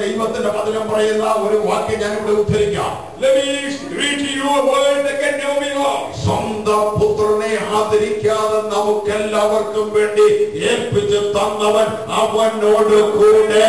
ദൈവത്തിന്റെ വചനം പറയുന്ന ഒരു വാക്യം ഞാൻ ഇവിടെ ഉദ്ധരിക്കാം. Let me read to you a word that can never be lost. സ്വന്തം പുത്രനെ ആദരിക്കാതെ നമുക്കെല്ലാവർക്കും വേണ്ടി ഏൽപ്പിച്ചു തന്നവൻ അവനോട് കൂടെ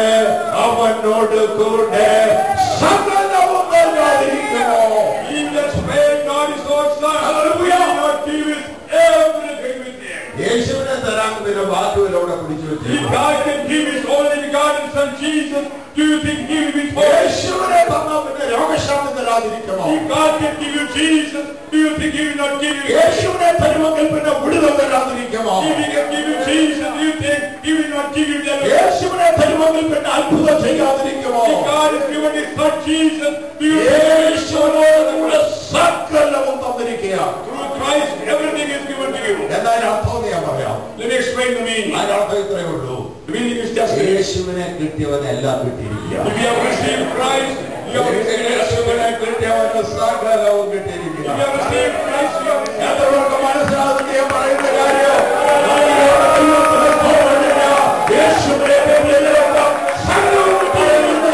സകലവും ആദരിക്കുമോ? He that spared not his own son, Hallelujah. will not give his everything with him. യേശുവിനെ തരാമെന്ന വാക്കുകളോടെ പിടിച്ചു If വെച്ചു. God can give his only begotten son Jesus, do you think he will withhold? യേശുവിനെ തന്ന പിന്നെ രോഗശാന്തി തരാതിരിക്കുമോ? If God can give you Jesus, do you think he will not give you? യേശുവിനെ തരുമെങ്കിൽ പിന്നെ വിടുതൽ തരാതിരിക്കുമോ? If he can give you Jesus, do you think he will not give you deliverance? യേശുവിനെ തരുമെങ്കിൽ പിന്നെ അത്ഭുതം ചെയ്യാതിരിക്കുമോ? If God has given his son Jesus, do you think യേശുവിനോട് കൂടെ സകലവും തന്നിരിക്കുകയാണ്. through Christ everything is given to you? എന്നാൽ അർത്ഥം ഞാൻ പറയാം. Let me explain the meaning. അതിനർത്ഥം ഇത്രയേ ഉള്ളൂ. The meaning is just this. യേശുവിനെ കിട്ടിയവനെല്ലാം കിട്ടിയിരിക്കുക. If you have received Christ, you have received യേശുവിനെ കിട്ടിയവന് സകലവും If കിട്ടിയിരിക്കുക. you have received Christ, you have received. എത്രവർക്ക് മനസ്സിലാകുന്ന ഞാൻ പറയുന്ന കാര്യം ദൈവത്തിന് തോന്നുന്നില്ല. യേശുവിനെ കിട്ടിയവനെല്ലാം സകലവും കിട്ടിയിരിക്കുന്നു.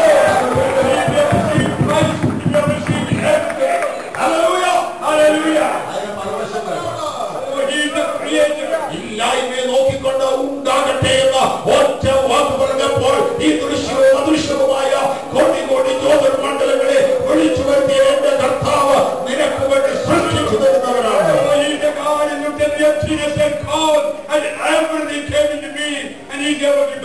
ഇല്ലായ്മയെ നോക്കിക്കൊണ്ട് ഉണ്ടാകട്ടെ എന്ന ഒറ്റ വാക്ക് പറഞ്ഞപ്പോൾ ഈ ദൃശ്യവും അദൃശ്യവുമായ കോടി കോടി ജ്യോതിർമണ്ഡലങ്ങളെ വിളിച്ചു വരുത്തിയ എന്റെ കർത്താവ് നിനക്ക് വേണ്ടി സൃഷ്ടിച്ചു തരുന്നവരാണ്. And everything came into being, and he's able to